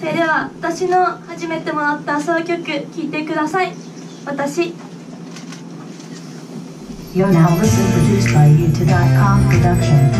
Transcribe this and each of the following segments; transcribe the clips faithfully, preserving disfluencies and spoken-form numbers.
それでは私の初めてもらったソロ曲聴いてください。私。 You're now listening produced by U two dot com production.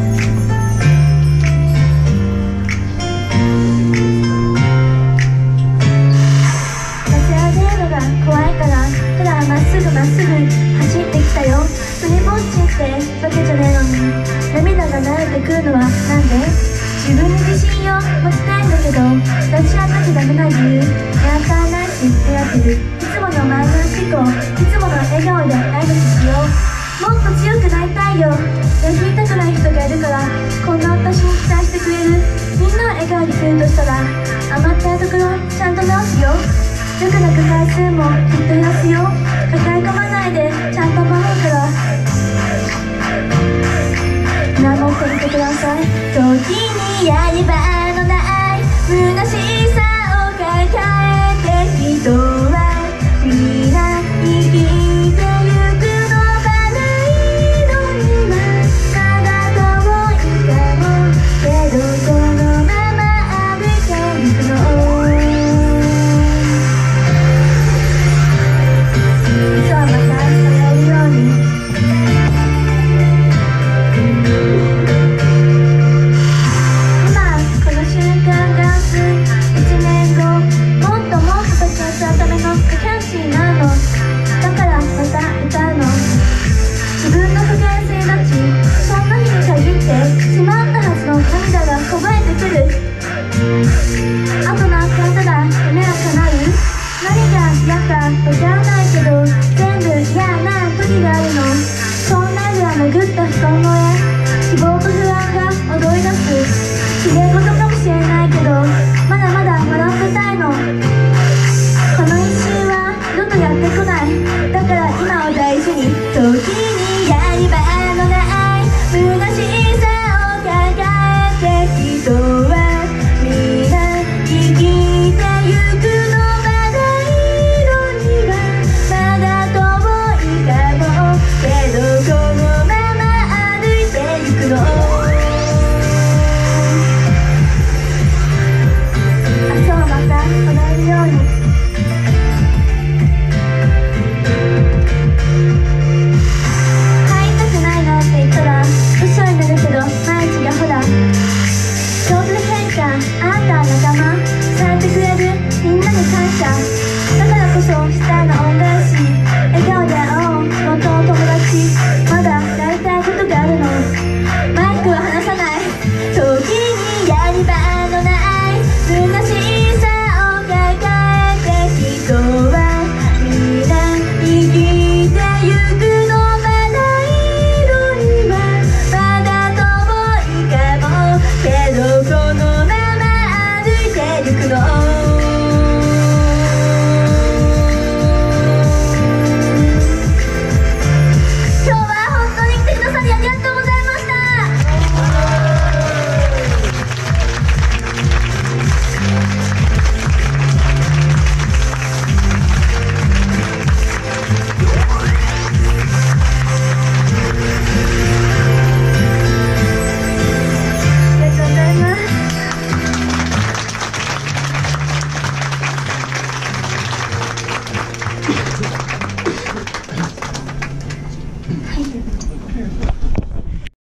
怖いからただまっすぐまっすぐ走ってきたよ。それぼっちってわけじゃねえのに涙が流れてくるのはなんで？自分に自信を持ちたいんだけど立ち上がってダメな理由やったーなしやってる。いつものマイナス思考いつもの笑顔で愛のしよう。もっと強くなりたいよ。やりたくない人がいるからこんな私に期待してくれる。みんなを笑顔にするとしたら余ったところちゃんと直すよ。よく泣く回数もきっと減らすよ。抱え込まないでちゃんと守るから見守ってみてください。時にやり